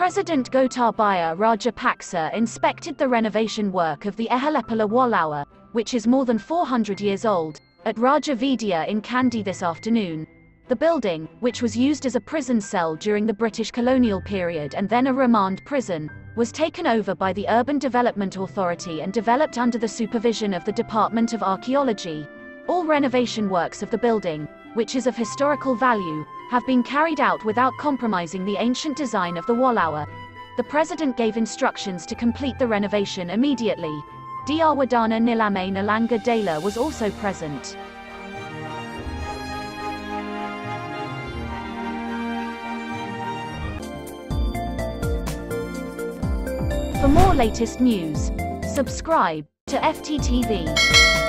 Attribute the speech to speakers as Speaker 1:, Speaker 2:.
Speaker 1: President Gotabaya Rajapaksa inspected the renovation work of the Ehelepola Walauwa, which is more than 400 years old, at Raja Veediya in Kandy this afternoon. The building, which was used as a prison cell during the British colonial period and then a remand prison, was taken over by the Urban Development Authority and developed under the supervision of the Department of Archaeology. All renovation works of the building, which is of historical value, have been carried out without compromising the ancient design of the Walauwa. The President gave instructions to complete the renovation immediately. Dr. Wadana Nilame Nalanga Dela was also present. For more latest news, subscribe to FTTV.